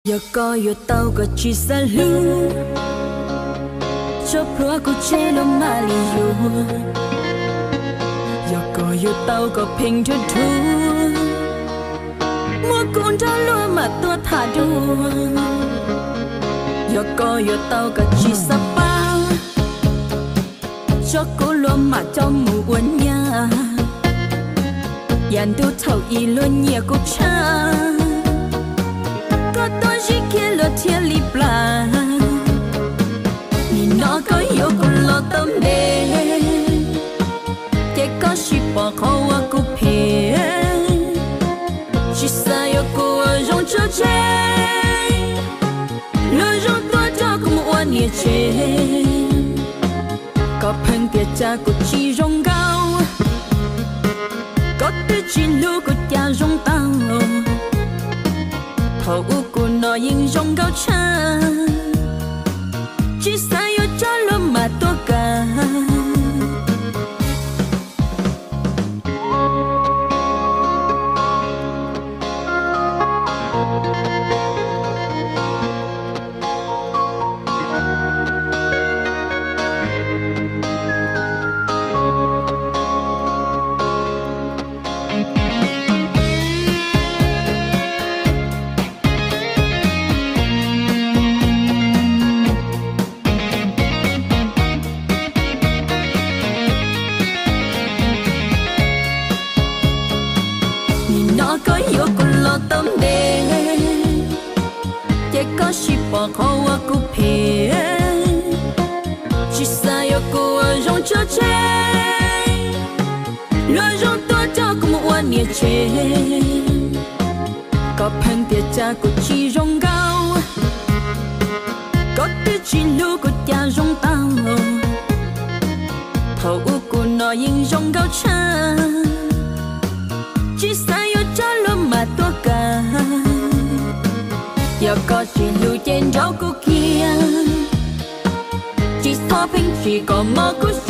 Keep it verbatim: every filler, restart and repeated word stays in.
giờ coi giờ tao có chỉ xa lưu cho pro cô chế lo mà li yo giờ coi giờ tao có ping cho thu mua con cho lo mà tua thả đua giờ coi giờ tao có chỉ xa ba cho cô lo mà cho mù uốn nhà dàn tu thầu y luôn nhẹ cô cha có tôi chỉ kia lo thiên li pla nhìn nó có yêu cô lo tâm đê cái có chỉ bỏ khó qua cô phê chỉ xa yêu cô rong cho chơi lo rong tôi cho cô một oan nhẹ chế có phăng tiệt cha cô chỉ rong cao có tới chỉ lu cô cha rong tao thầu cô nó yên rong cao cha chỉ sai yo cho lo mà tôi cả nó có yêu cô lo tâm đê cái có chỉ bỏ khó qua cô phê chỉ xa yêu cô rong cho chơi lo rong tôi cho cô một oan nhẹ chế có phăng tiệt cha cô chỉ rong cao có tới chỉ lu cô cha rong tao thầu cô nó yên rong cao cha chỉ sai yo cho lo mà tôi cả giờ có chỉ lưu trên rau cô kia chỉ so phim chỉ có mơ cô